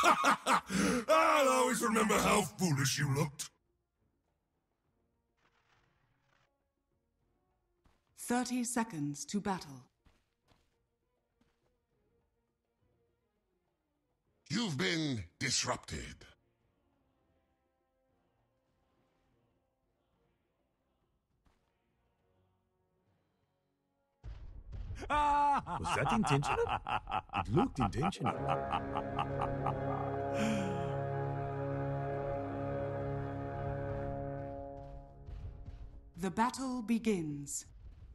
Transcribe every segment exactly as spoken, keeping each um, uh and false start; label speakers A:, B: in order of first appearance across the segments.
A: I'll always remember how foolish you looked.
B: Thirty seconds to battle.
A: You've been disrupted.
C: Was that intentional? It looked intentional.
B: The battle begins.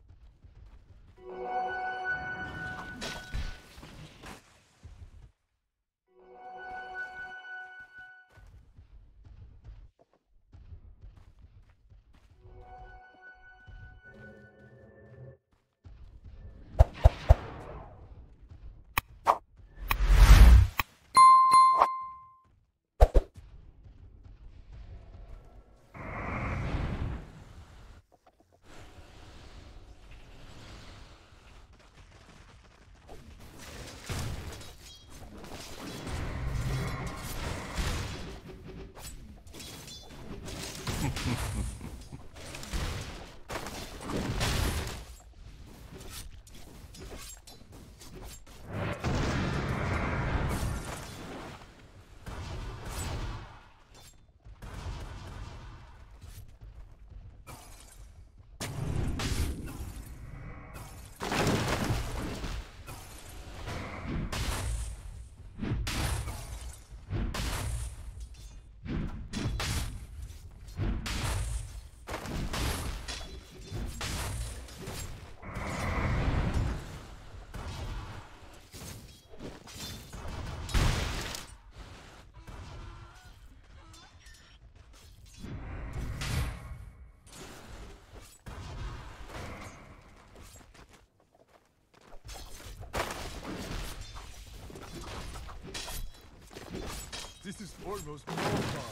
C: This is almost more fun.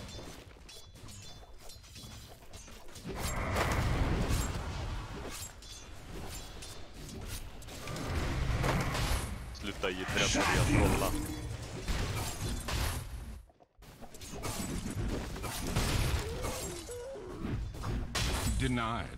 D: Sluta jiddra, börja trolla.
A: Denied.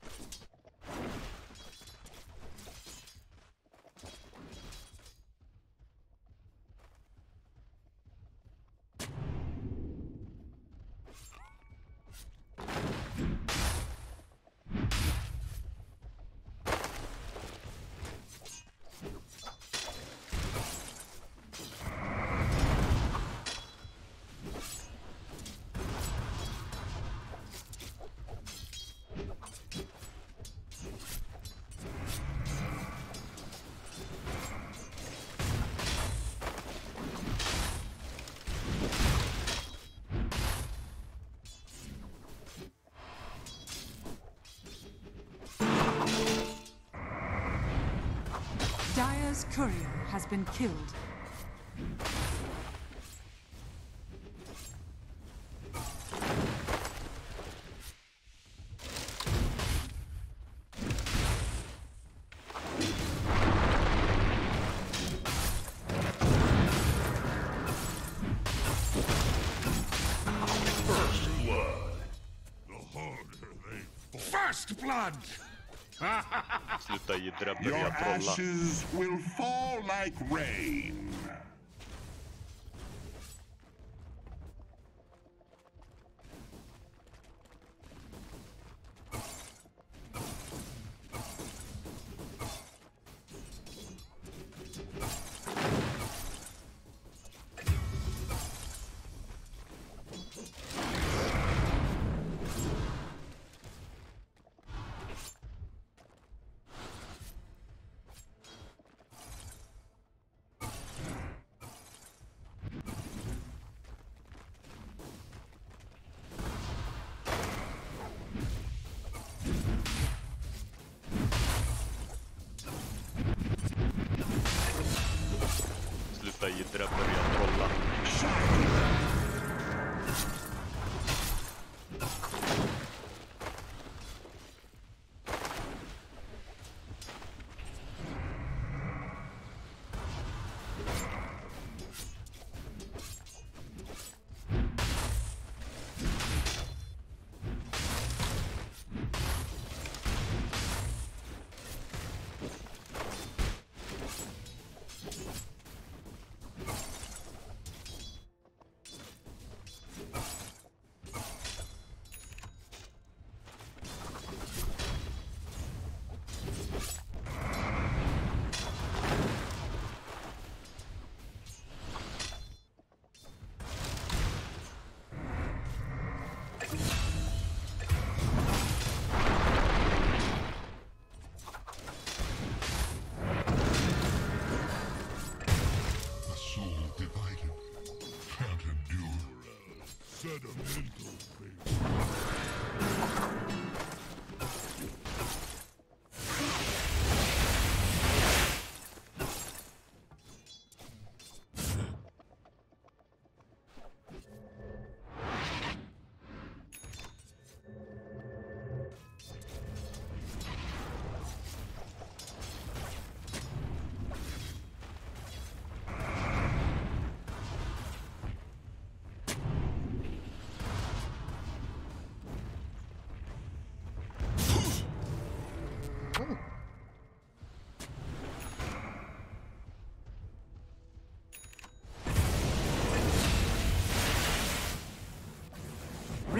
B: Dire's courier has been killed.
A: First blood. The harder they fall. First blood!
D: Sluta jiddra,
E: Your
D: börja trolla.
E: ashes will fall like rain.
D: Sluta jiddra, börja trolla.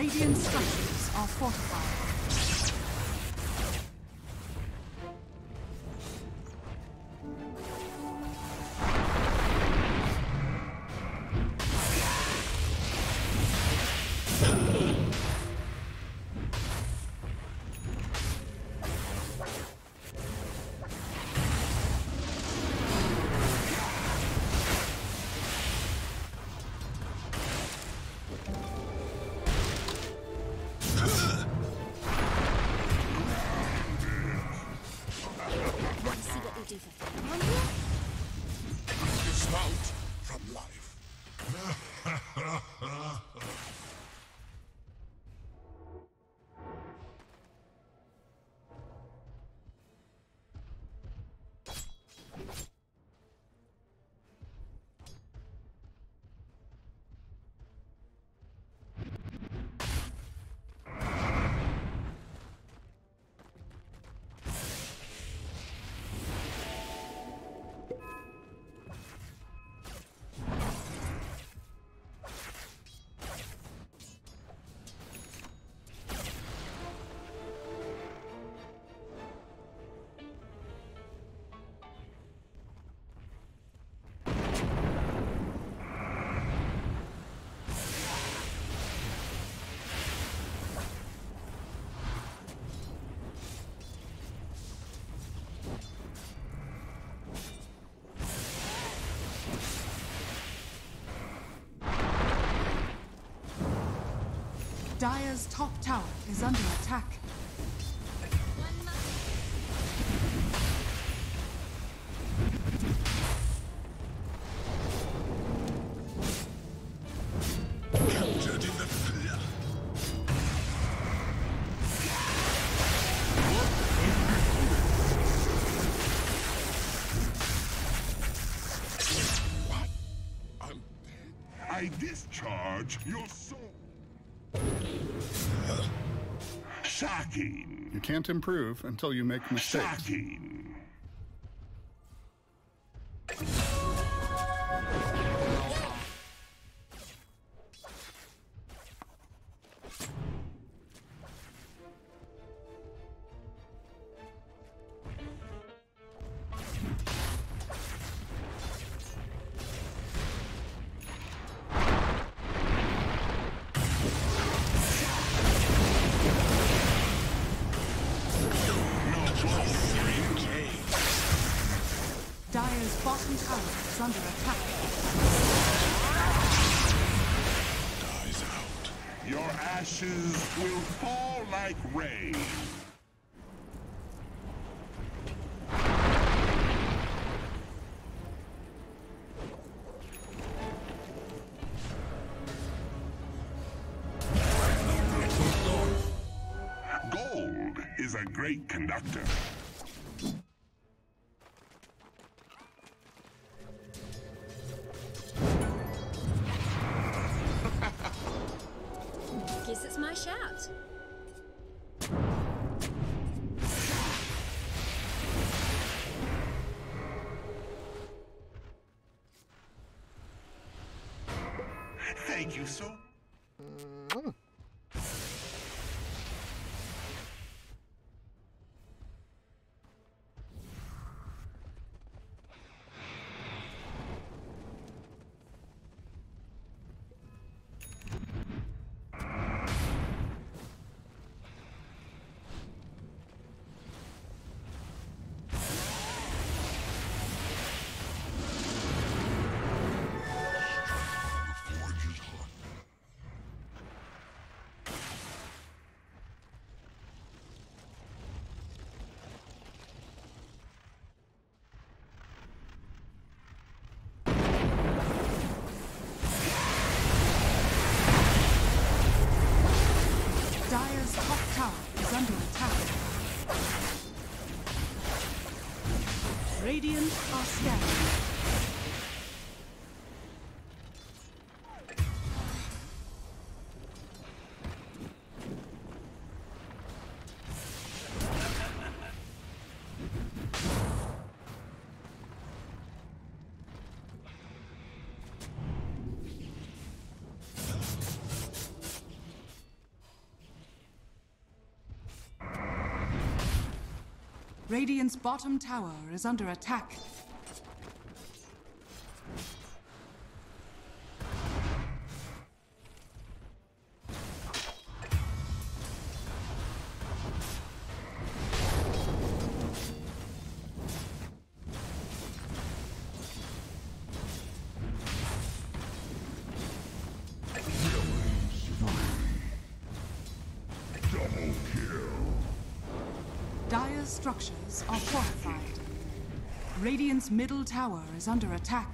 B: Radiant structures are fortified.
A: Dismount from life.
B: Dire's top tower is under attack.
A: Captured in the fear. What? I'm dead. I discharge your soul. Shocking.
F: You can't improve until you make mistakes.
E: Shocking.
B: Dire's bottom tower is under attack.
A: Dies out.
E: Your ashes will fall like rain. Gold is a great conductor.
G: Guess it's my shout.
E: Thank you so.
B: Dire's top tower is under attack. Radiant are scanning. Radiant's bottom tower is under attack. Dire's structures are fortified. Radiant's middle tower is under attack.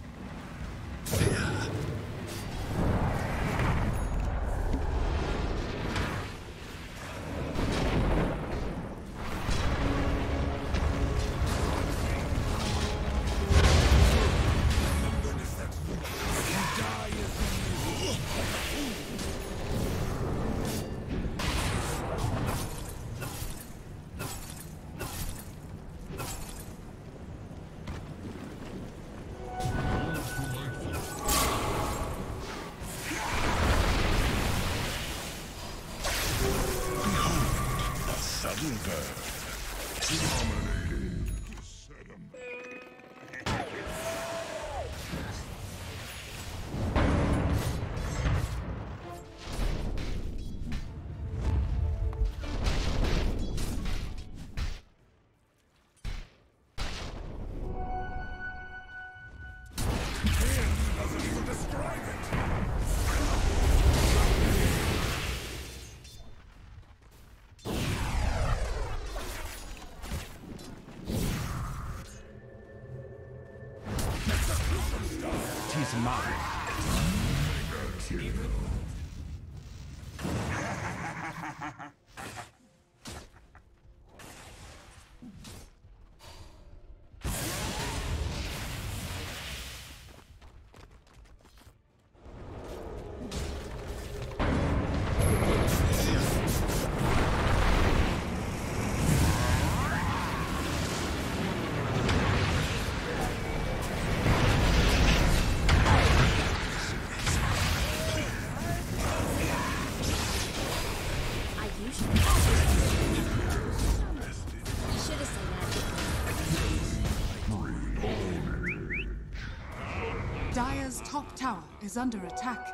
B: Dire's top tower is under attack.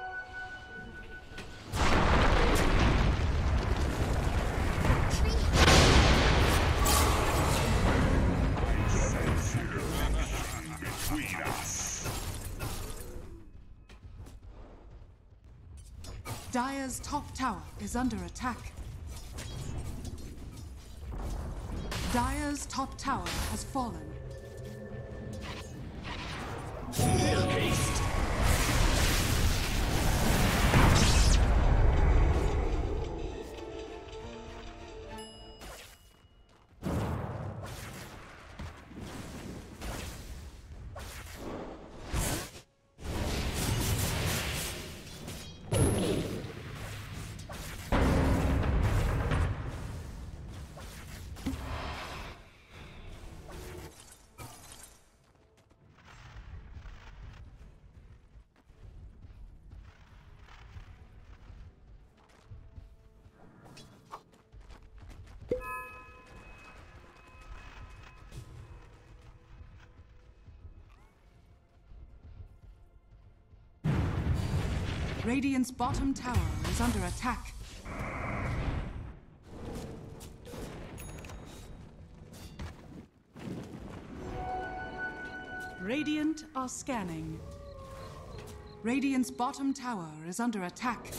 E: Between us.
B: Dire's top tower is under attack. Dire's top tower has fallen. Radiant's bottom tower is under attack. Radiant are scanning. Radiant's bottom tower is under attack.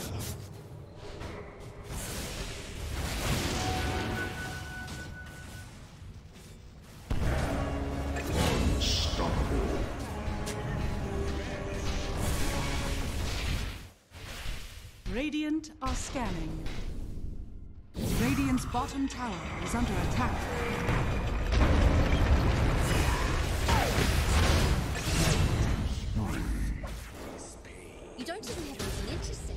B: Radiant are scanning. Radiant's bottom tower is under attack.
G: You don't even have anything interesting.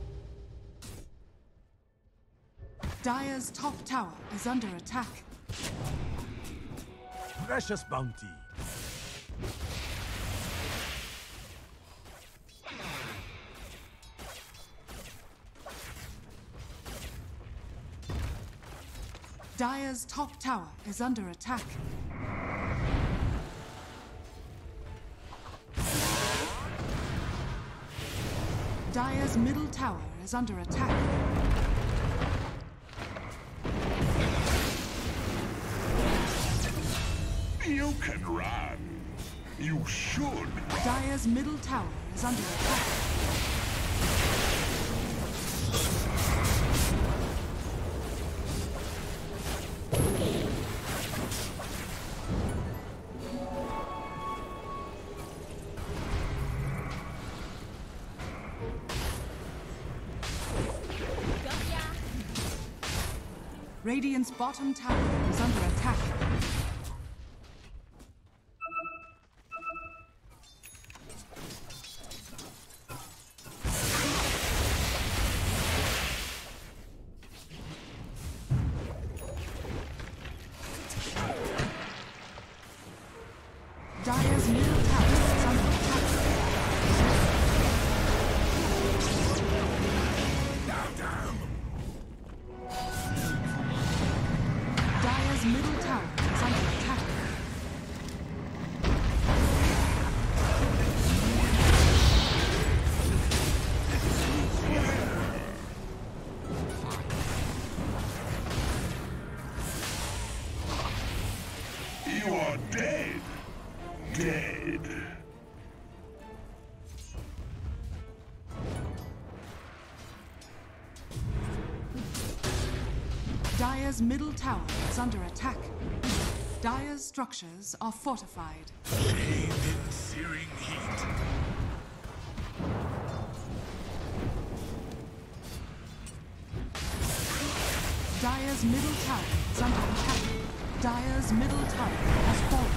B: Dire's top tower is under attack.
C: Precious bounty.
B: Dire's top tower is under attack. Dire's middle tower is under attack.
E: You can run. You should.
B: Dire's middle tower is under attack. Radiant's bottom tower is under attack. Dire's middle tower is under attack. Dire's middle tower is under attack.
E: You are dead. Dead.
B: Dire's middle tower is under attack. Dire's structures are fortified.
A: Searing heat.
B: Dire's middle tower is under attack. Dire's middle tower has fallen.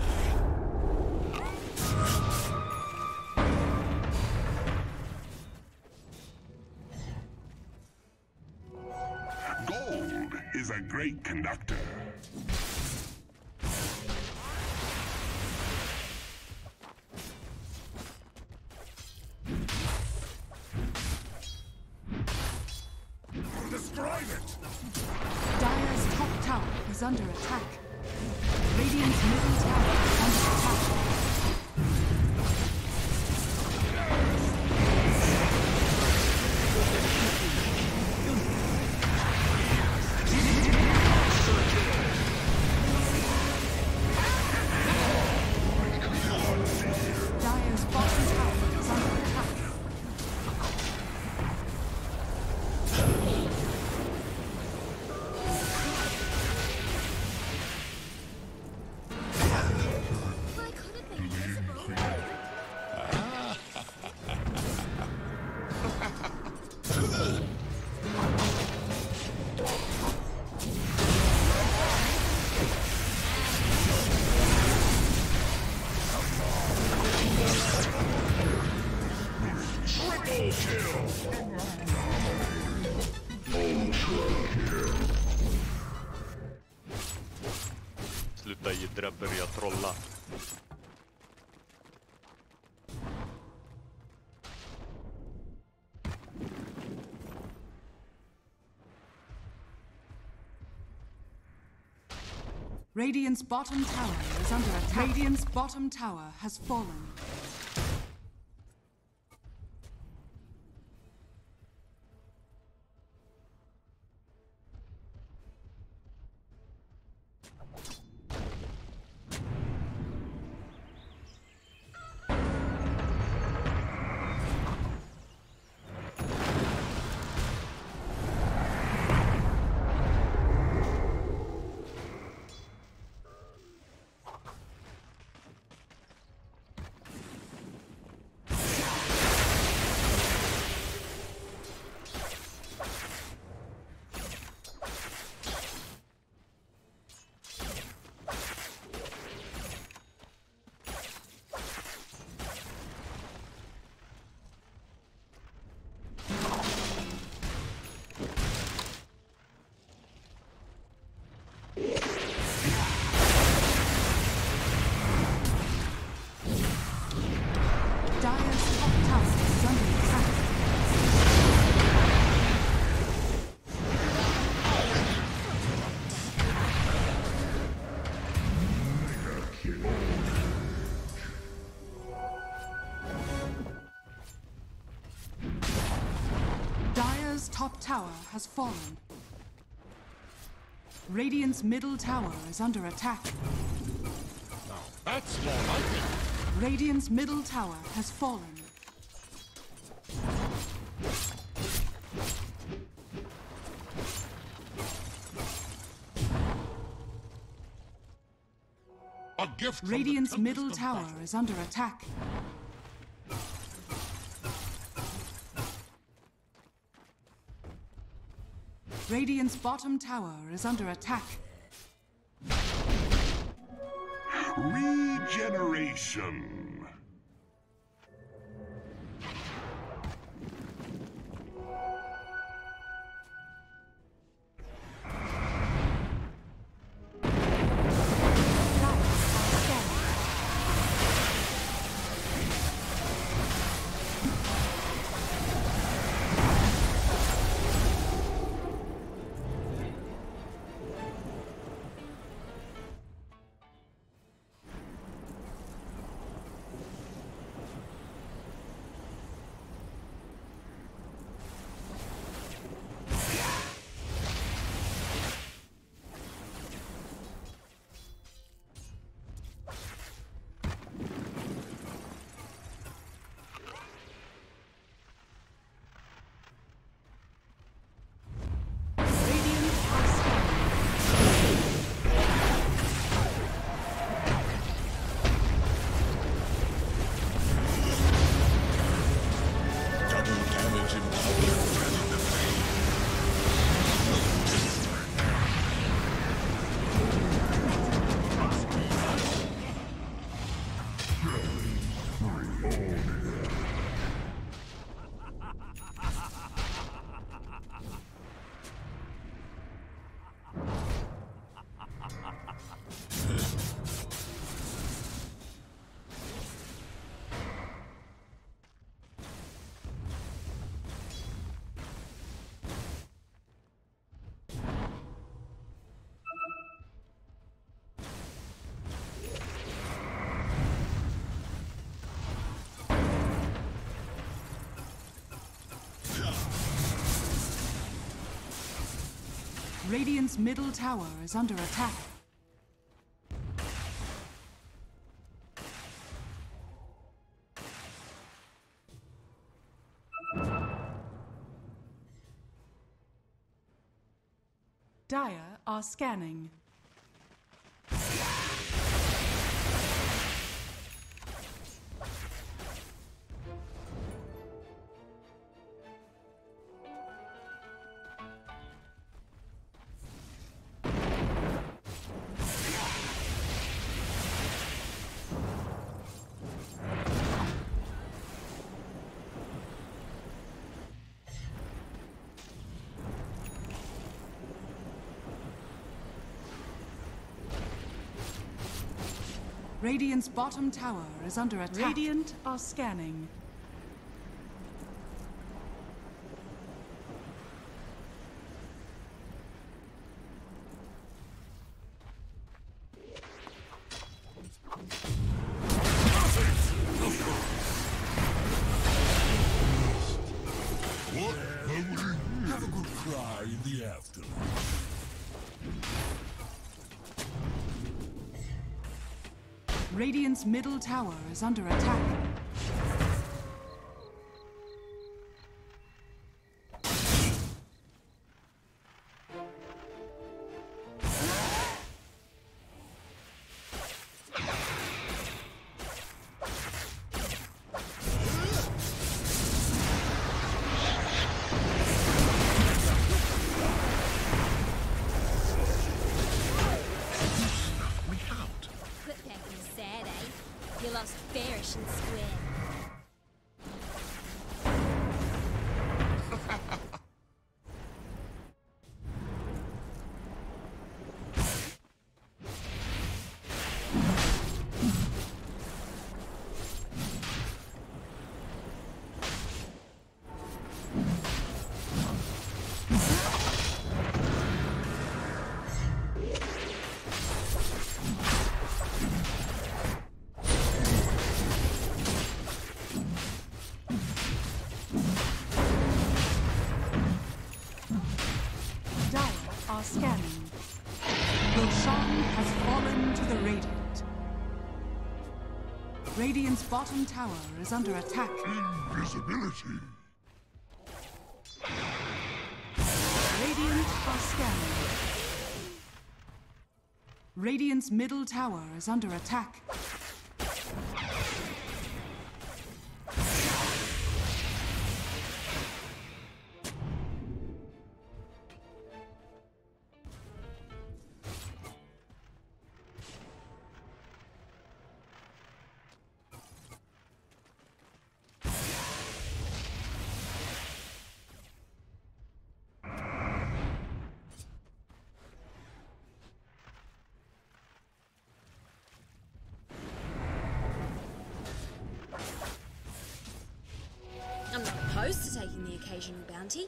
E: Gold is a great conductor.
A: Destroy it!
B: Dire's top tower is under attack. Radiant's middle tower is under attack. Dire's bottom tower is under attack.
G: Why could it be invisible?
D: Sluta jiddra, börja trolla.
B: Radiant's bottom tower is under attack. Radiant's bottom tower has fallen. tower has fallen. Radiant's middle tower is under attack.
E: That's more like it.
B: Radiant's middle tower has fallen.
E: A gift from the
B: Radiant's
E: tempest
B: middle
E: of
B: tower
E: battle.
B: is under attack. Radiant's bottom tower is under attack.
E: Regeneration.
B: Radiant's middle tower is under attack. Dire are scanning. Radiant's bottom tower is under attack. Radiant are scanning.
E: What? Have a good cry in the afterlife.
B: Radiant's middle tower is under attack.
G: You lost fairish and square.
B: scanning. Roshan has fallen to the Radiant. Radiant's bottom tower is under attack.
A: Invisibility.
B: Radiant are scanning. Radiant's middle tower is under attack.
G: I'm not opposed to taking the occasional bounty.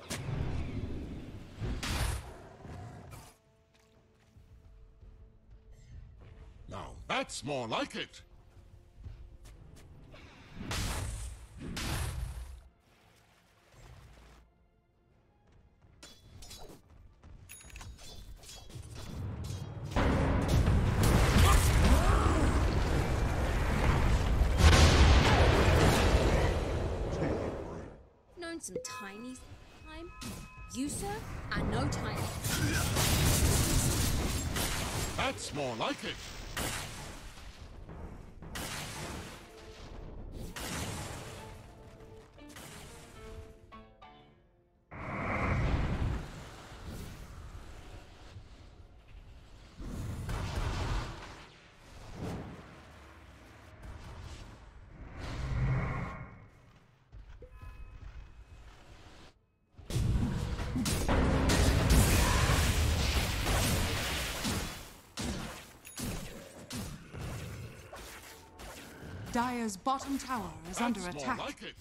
E: Now that's more like it.
G: Known some tiny time. You, sir, are no tiny.
E: That's more like it.
B: Dire's bottom tower is
E: That's
B: under
E: more
B: attack.
E: like it.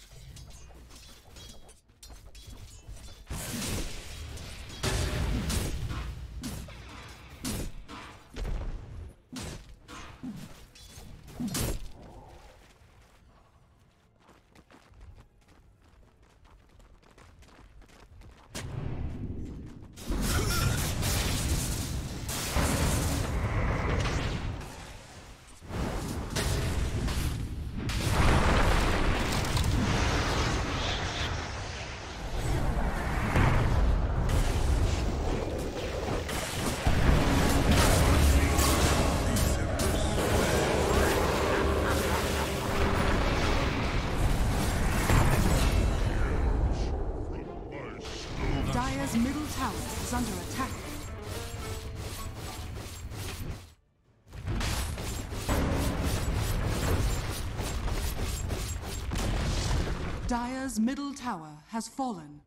B: Dire's middle tower is under attack. Dire's middle tower has fallen.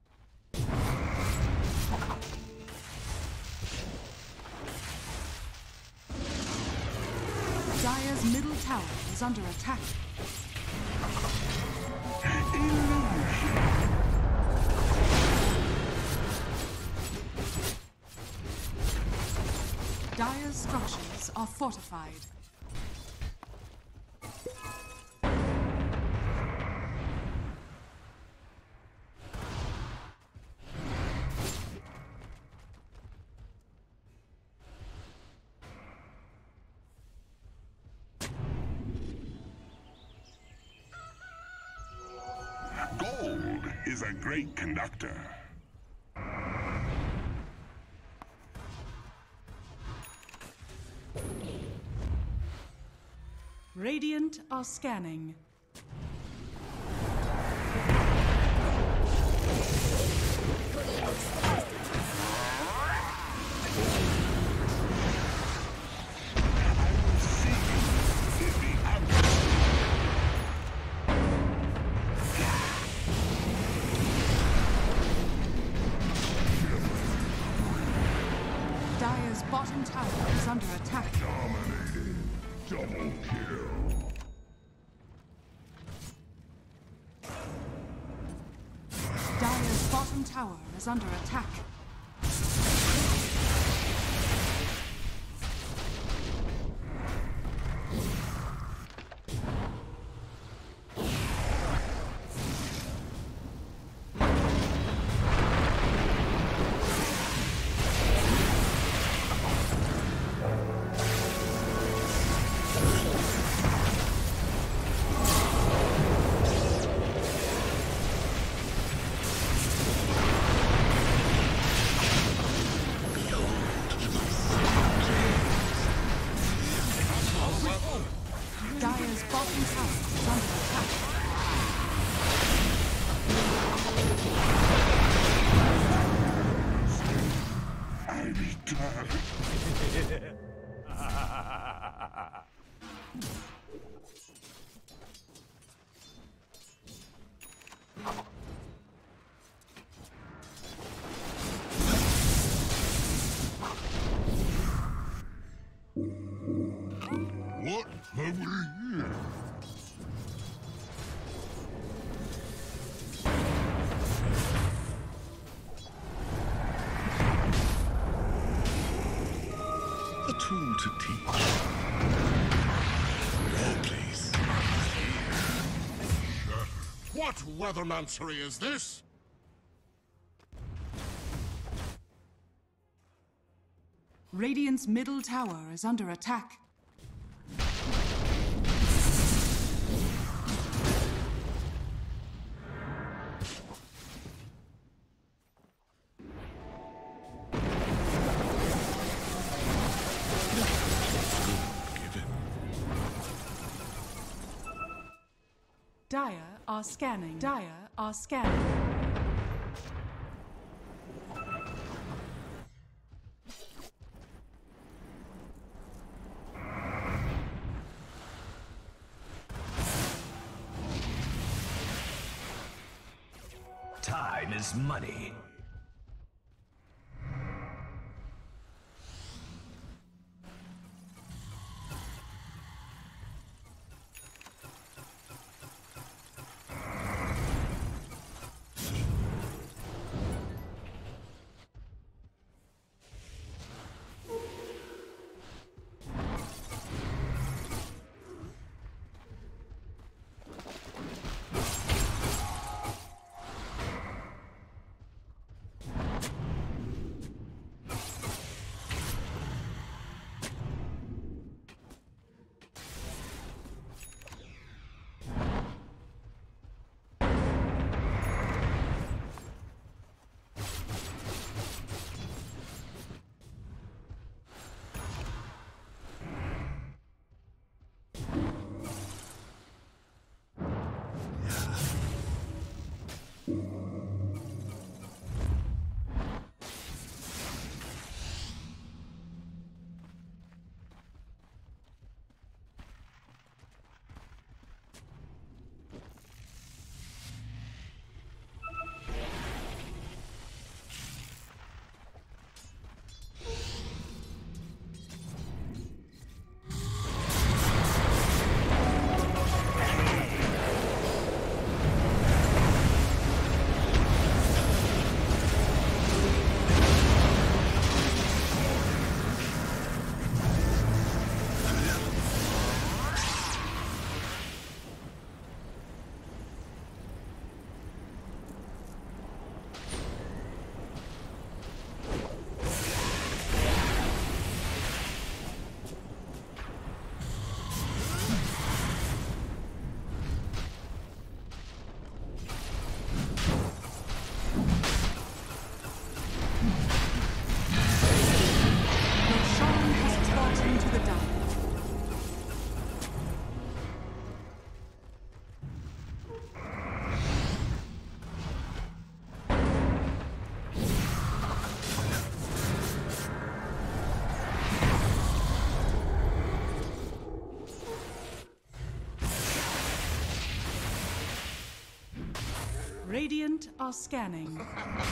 B: Dire's middle tower is under attack. Dire's structures are fortified.
E: Gold is a great conductor.
B: Radiant are scanning. Dire's bottom tower is under attack.
A: Dominating. Double kill.
B: Dire's bottom tower is under attack. Dire's bottom tower is under attack.
E: I return.
A: What have we here?
E: A tool to teach. No place.
A: What weathermancery is this?
B: Radiant's middle tower is under attack. Dire are scanning. Dire are scanning.
C: Time is money.
B: Radiant are scanning.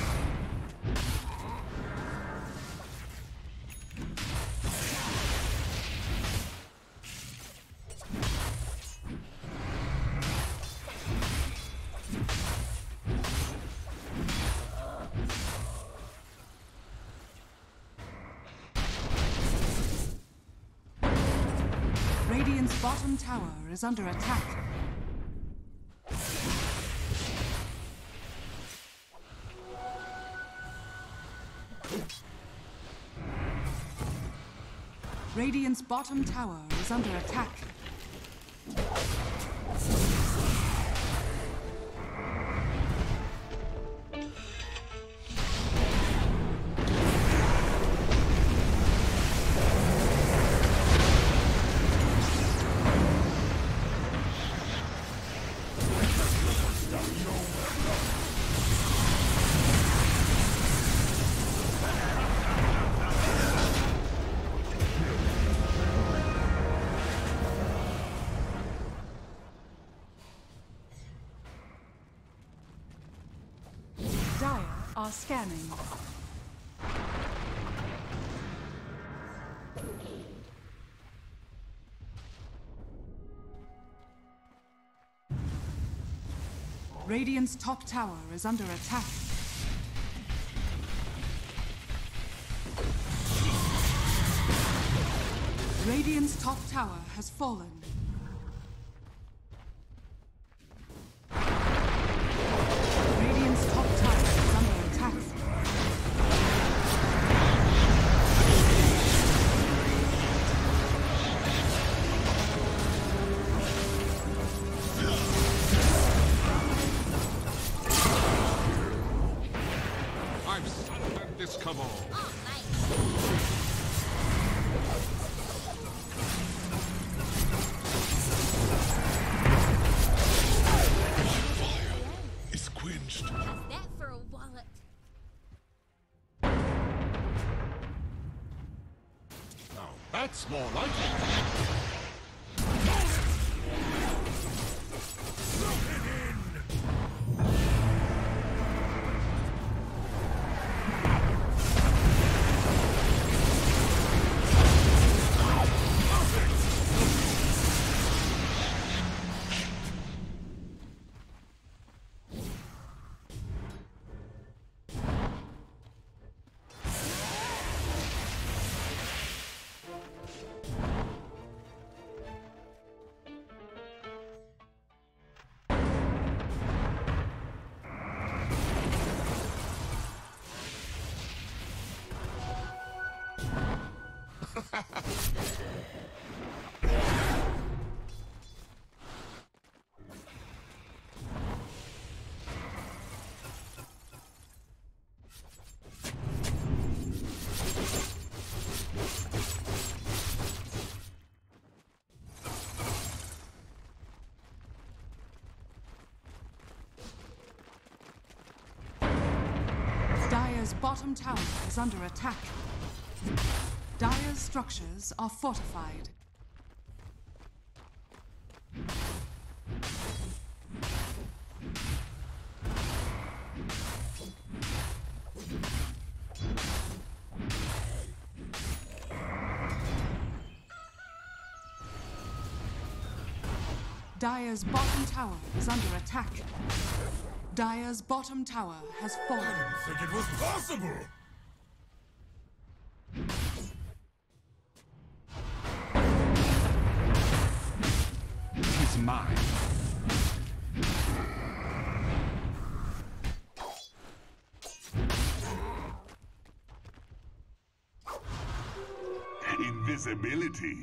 B: Radiant's bottom tower is under attack. Radiant's bottom tower is under attack. are scanning. Radiant's top tower is under attack. Radiant's top tower has fallen. Radiant's top tower is under attack.
A: I've sundered this cabal.
G: Oh, nice.
A: Is quenched.
G: How's that for a wallet?
A: Now that's more like it.
B: Dire's bottom tower is under attack. Dire's structures are fortified. Dire's bottom tower is under attack. Dire's bottom tower has fallen.
A: I didn't think it was possible.
E: It's mine. Invisibility.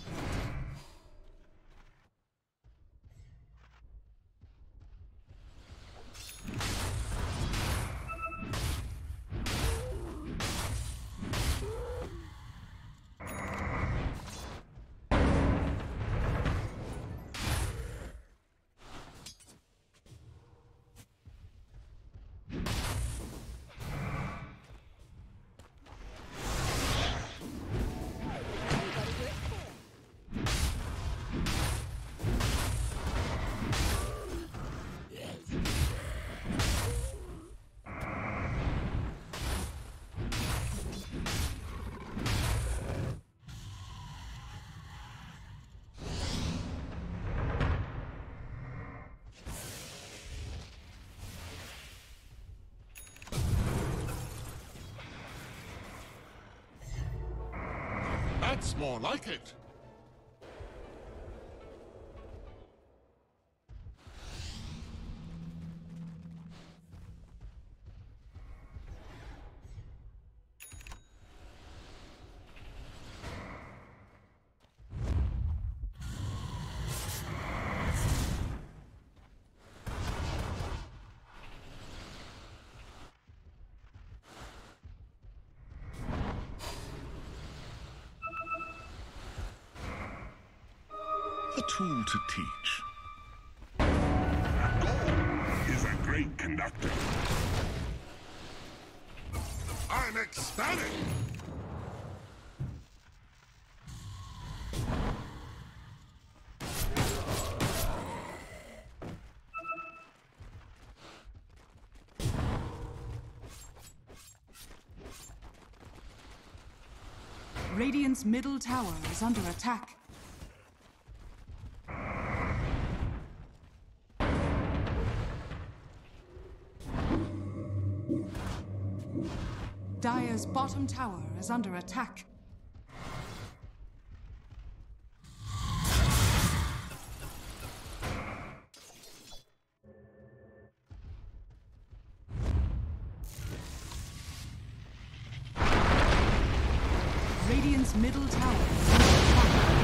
A: That's more like it.
E: A tool to teach.
A: Gold is a great conductor. I'm ecstatic.
B: Radiant's middle tower is under attack. Dire's bottom tower is under attack. Radiant's middle tower is under attack.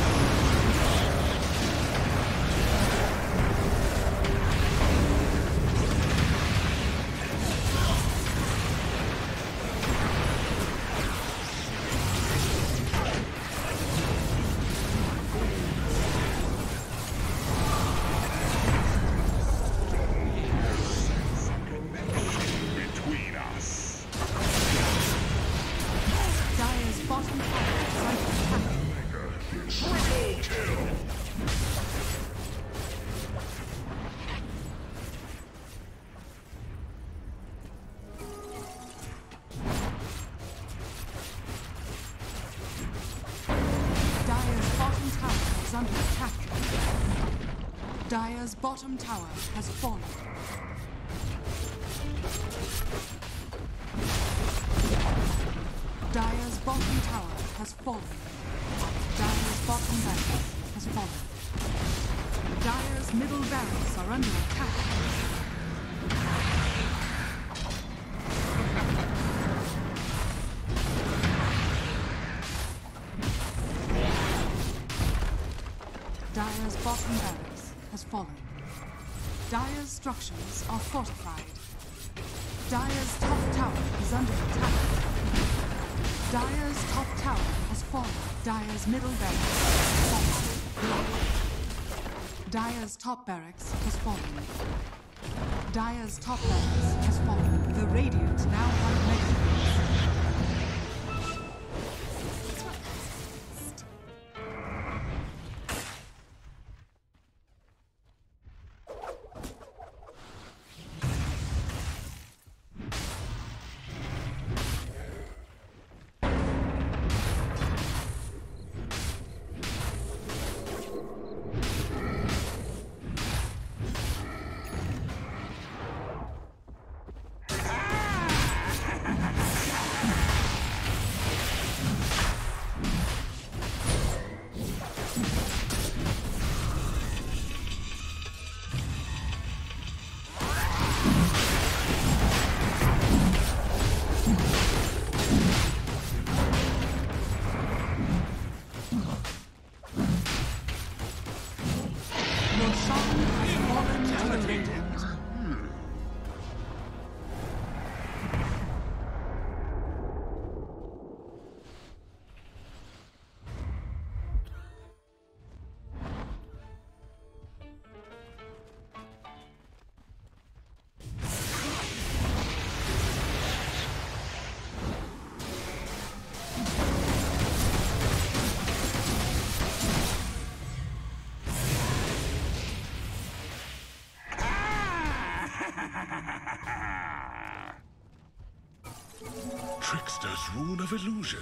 B: Dire's bottom tower has fallen. Dire's bottom tower has fallen. Dire's bottom barracks has fallen. Dire's middle barracks are under attack. Dire's bottom barracks has fallen. Dire's structures are fortified. Dire's top tower is under attack. Dire's top tower has fallen. Dire's middle barracks has fallen. Dire's top barracks has fallen. Dire's top barracks has fallen. The Radiant now have mega.
A: Trickster's Rune of Illusion.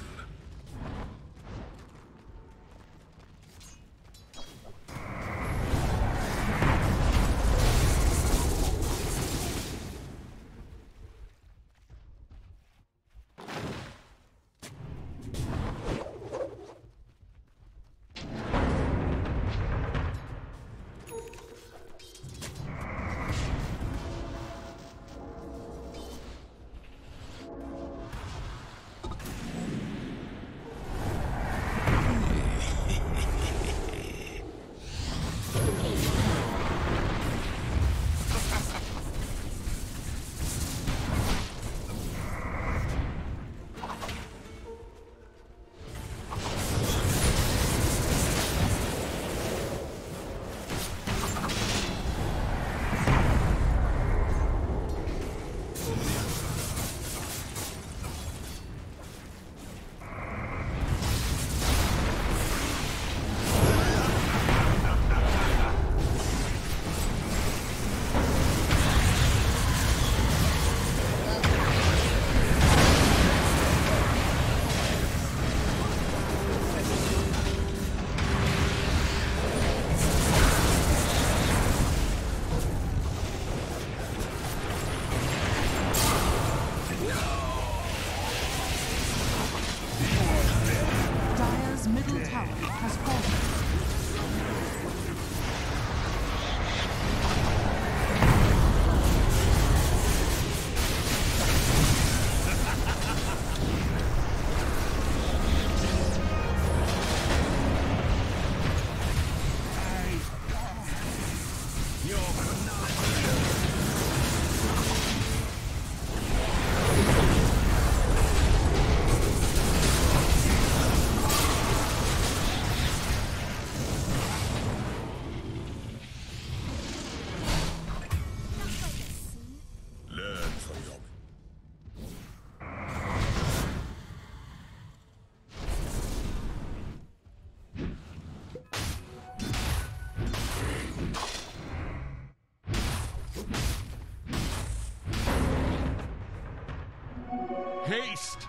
E: haste!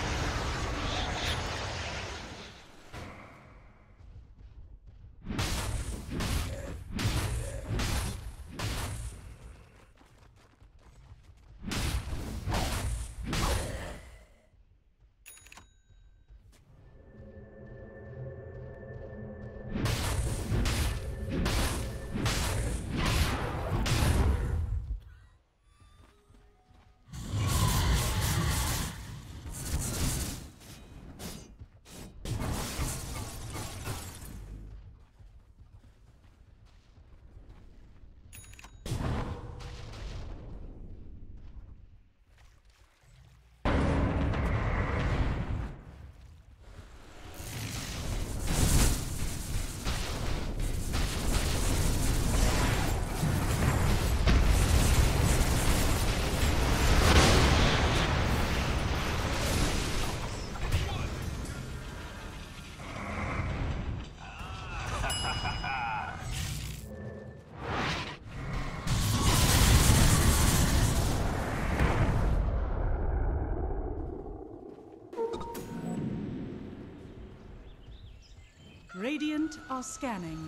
B: Radiant are scanning.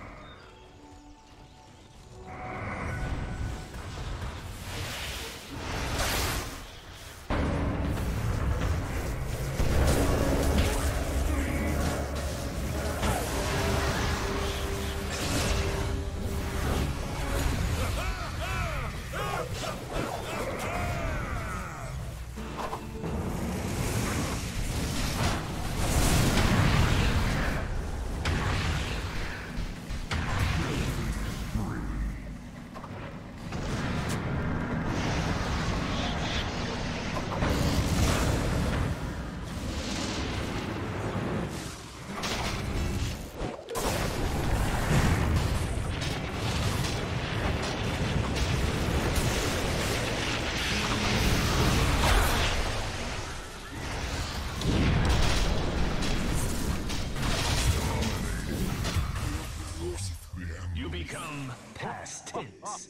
C: You become past tense.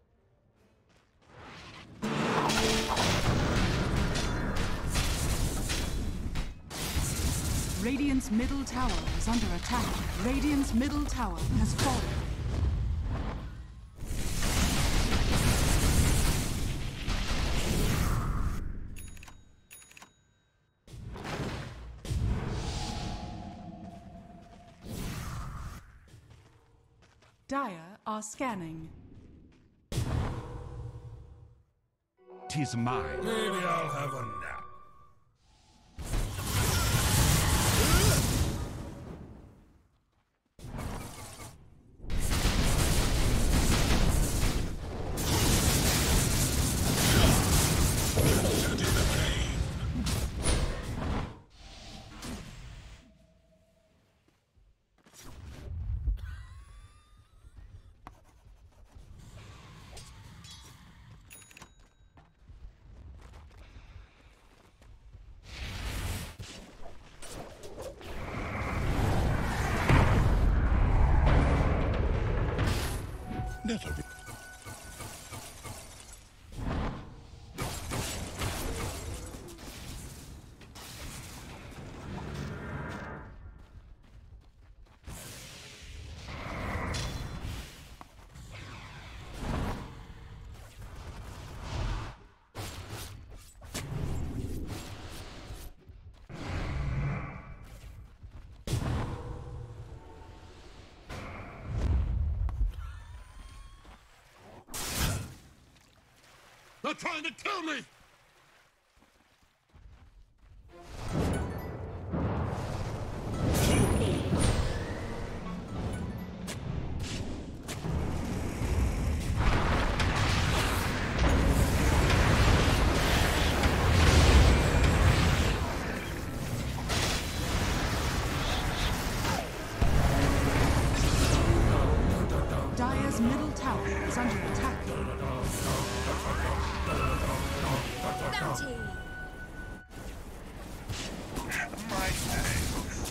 B: Radiant's middle tower is under attack. Radiant's middle tower has fallen. Dire are scanning.
E: Tis mine.
A: Maybe I'll have a nap. Never be. They're trying to kill me!
B: Dire's middle tower is under attack.
G: Bounty!
E: My thanks.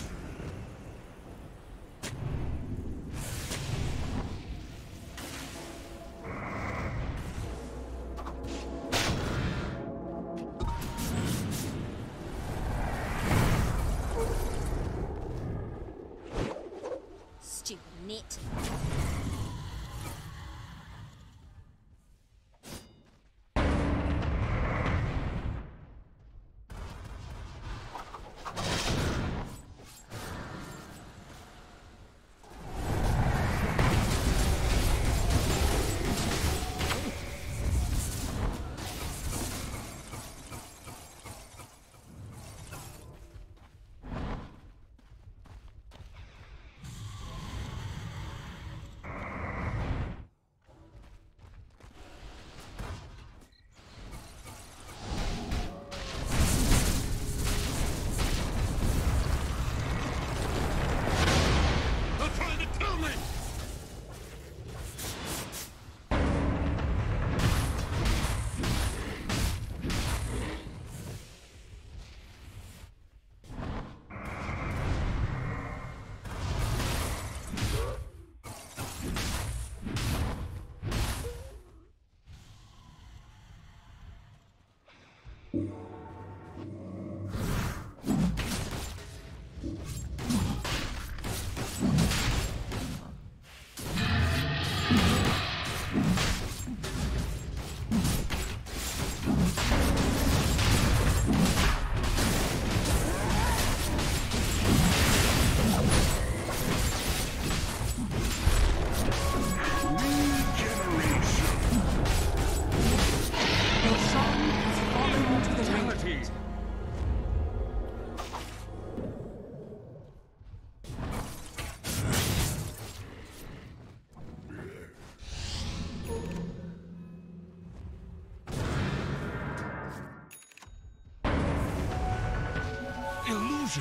A: illusion.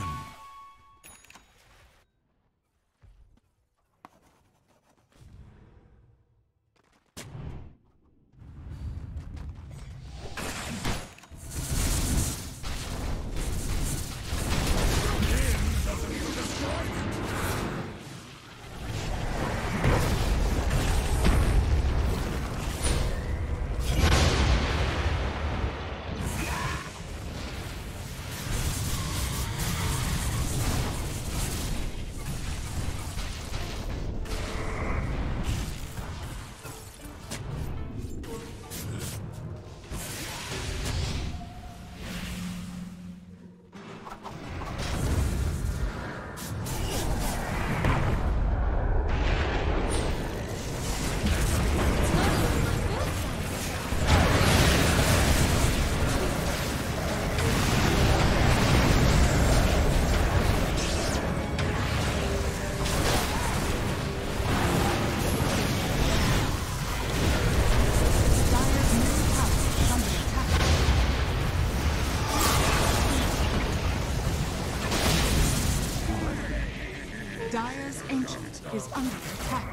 B: Dire's Ancient is under attack.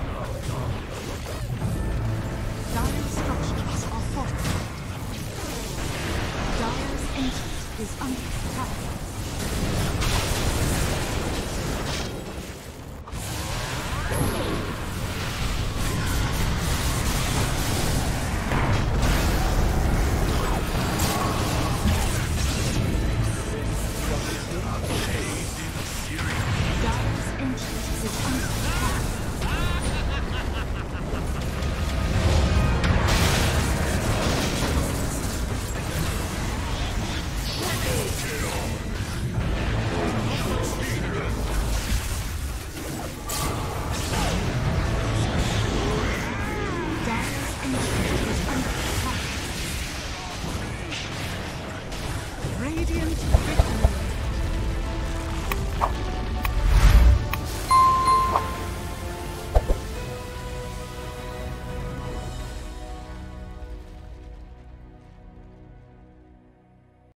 B: Dire's structures are fortified. Dire's Ancient is under attack. Radiant